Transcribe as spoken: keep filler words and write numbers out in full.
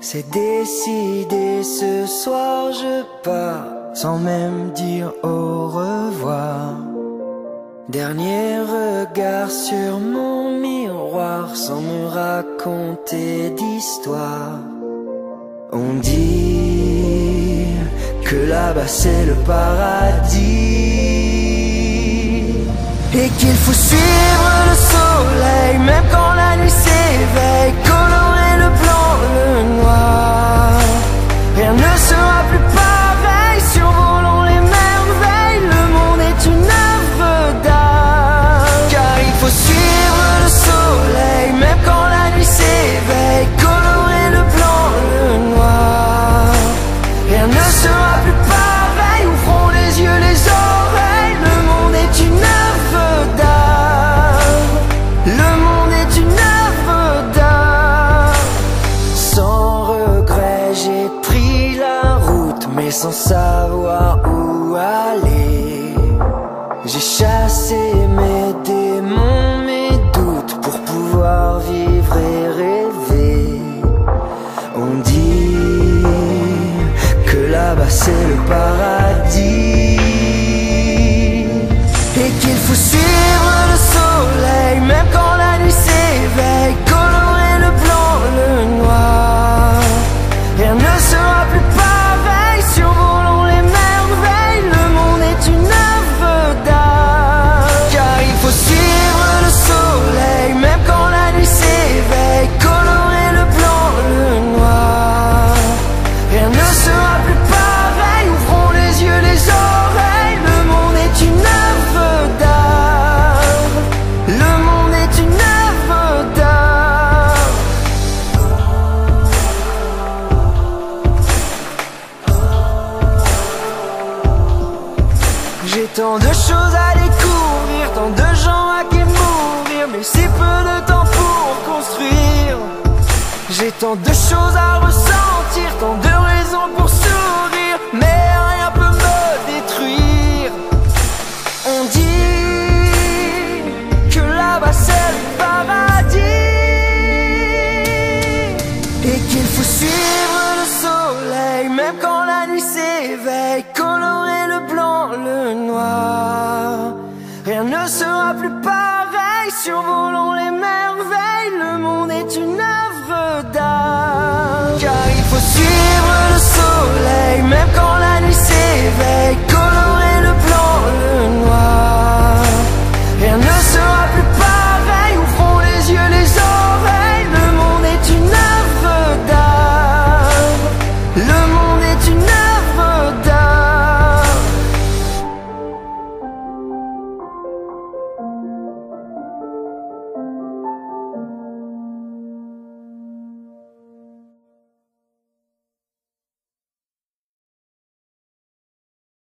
C'est décidé, ce soir je pars sans même dire au revoir. Dernier regard sur mon miroir sans me raconter d'histoire. On dit que là-bas c'est le paradis et qu'il faut suivre le soleil même quand la nuit s'éveille, colorer le blanc, le noir. Rien ne sera plus pareil, survolons les merveilles. Le monde est une œuvre d'art, car il faut suivre le soleil même quand la nuit s'éveille, colorer le blanc, le noir. Rien ne sera plus pareil, ouvrons les yeux, les oreilles. Le monde est une œuvre d'art, le monde est une œuvre d'art. Sans regret j'ai pris la route, mais sans savoir où aller. J'ai chassé mes démons, mes doutes, pour pouvoir vivre et rêver. On dit que là-bas c'est le paradis et qu'il faut suivre le soleil même quand la nuit s'éveille, colorer le blanc, le noir. Rien ne sera plus pareil, survolons les merveilles. Le monde est une œuvre d'art, car il faut suivre le soleil même quand la nuit s'éveille, colorer le blanc, le noir. Rien ne sera plus pareil, ouvrons les yeux, les oreilles. Le monde est une œuvre d'art, le monde est une œuvre d'art. J'ai tant de choses à découvrir, tant de gens à qui mourir, mais si peu de temps pour construire. J'ai tant de choses à ressentir, tant de raisons pour sourire, mais rien peut me détruire. On dit que là-bas c'est le paradis et qu'il faut suivre le soleil même quand la nuit s'éveille, colorer le blanc, le noir. Rien ne sera plus pareil, survolons les merveilles. Le monde est une œuvre